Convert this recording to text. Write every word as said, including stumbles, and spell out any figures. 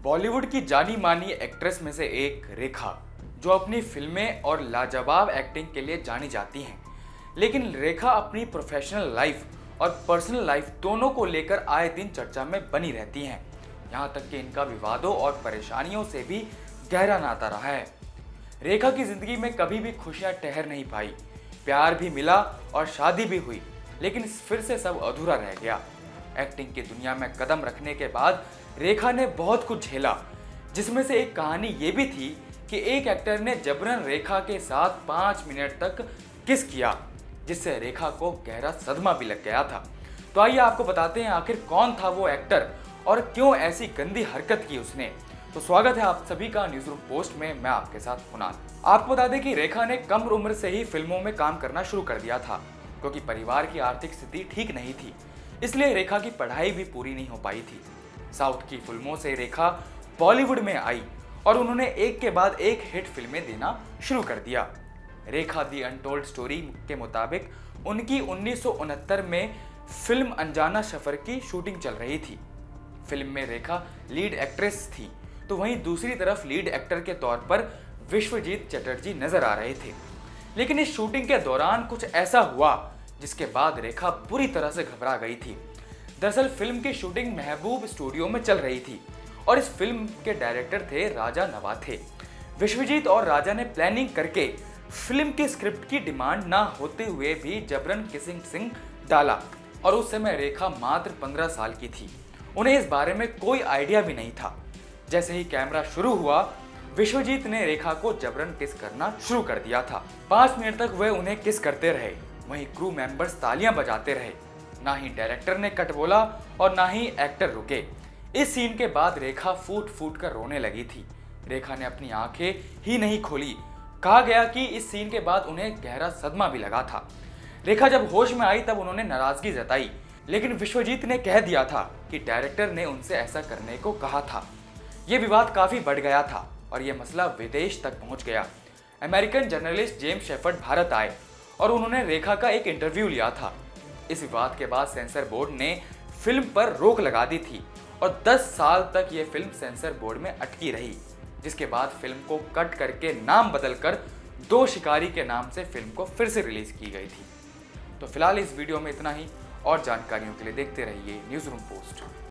बॉलीवुड की जानी मानी एक्ट्रेस में से एक रेखा, जो अपनी फिल्में और लाजवाब एक्टिंग के लिए जानी जाती हैं। लेकिन रेखा अपनी प्रोफेशनल लाइफ और पर्सनल लाइफ दोनों को लेकर आए दिन चर्चा में बनी रहती हैं। यहाँ तक कि इनका विवादों और परेशानियों से भी गहरा नाता रहा है। रेखा की जिंदगी में कभी भी खुशियाँ ठहर नहीं पाई। प्यार भी मिला और शादी भी हुई, लेकिन फिर से सब अधूरा रह गया। एक्टिंग की दुनिया में कदम रखने के बाद रेखा ने बहुत कुछ झेला, जिसमें से एक कहानी ये भी थी कि एक एक्टर ने जबरन रेखा के साथ पाँच मिनट तक किस किया, जिससे रेखा को गहरा सदमा भी लग गया था। तो आइए आपको बताते हैं आखिर कौन था वो एक्टर और क्यों ऐसी गंदी हरकत की उसने। तो स्वागत है आप सभी का न्यूज रूम पोस्ट में। मैं आपके साथ कुणाल। आपको बता दें कि रेखा ने कम उम्र से ही फिल्मों में काम करना शुरू कर दिया था, क्योंकि परिवार की आर्थिक स्थिति ठीक नहीं थी, इसलिए रेखा की पढ़ाई भी पूरी नहीं हो पाई थी। साउथ की फिल्मों से रेखा बॉलीवुड में आई और उन्होंने एक के बाद एक हिट फिल्में देना शुरू कर दिया। रेखा दी अनटोल्ड स्टोरी के मुताबिक उनकी उन्नीस सौ उनहत्तर में फिल्म अनजाना सफर की शूटिंग चल रही थी। फिल्म में रेखा लीड एक्ट्रेस थी, तो वहीं दूसरी तरफ लीड एक्टर के तौर पर विश्वजीत चटर्जी नजर आ रहे थे। लेकिन इस शूटिंग के दौरान कुछ ऐसा हुआ जिसके बाद रेखा बुरी तरह से घबरा गई थी। दरअसल फिल्म की शूटिंग महबूब स्टूडियो में चल रही थी और इस फिल्म के डायरेक्टर थे राजा नवाथे। विश्वजीत और राजा ने प्लानिंग करके फिल्म की स्क्रिप्ट की डिमांड ना होते हुए भी जबरन किसिंग सिंह डाला, और उस समय रेखा मात्र पंद्रह साल की थी। उन्हें इस बारे में कोई आइडिया भी नहीं था। जैसे ही कैमरा शुरू हुआ, विश्वजीत ने रेखा को जबरन किस करना शुरू कर दिया था। पाँच मिनट तक वह उन्हें किस करते रहे, वहीं क्रू मेंबर्स तालियां बजाते रहे। ना ही डायरेक्टर ने कट बोला और ना ही एक्टर रुके। इस सीन के बाद रेखा फूट फूट कर रोने लगी थी। रेखा ने अपनी आंखें ही नहीं खोली। कहा गया कि इस सीन के बाद उन्हें गहरा सदमा भी लगा था। रेखा जब होश में आई तब उन्होंने नाराजगी जताई, लेकिन विश्वजीत ने कह दिया था कि डायरेक्टर ने उनसे ऐसा करने को कहा था। यह विवाद काफी बढ़ गया था और यह मसला विदेश तक पहुंच गया। American journalist James Shepherd Bharat आए और उन्होंने रेखा का एक इंटरव्यू लिया था। इस विवाद के बाद सेंसर बोर्ड ने फिल्म पर रोक लगा दी थी और दस साल तक यह फिल्म सेंसर बोर्ड में अटकी रही, जिसके बाद फिल्म को कट करके नाम बदलकर दो शिकारी के नाम से फिल्म को फिर से रिलीज की गई थी। तो फिलहाल इस वीडियो में इतना ही, और जानकारियों के लिए देखते रहिए न्यूज रूम पोस्ट।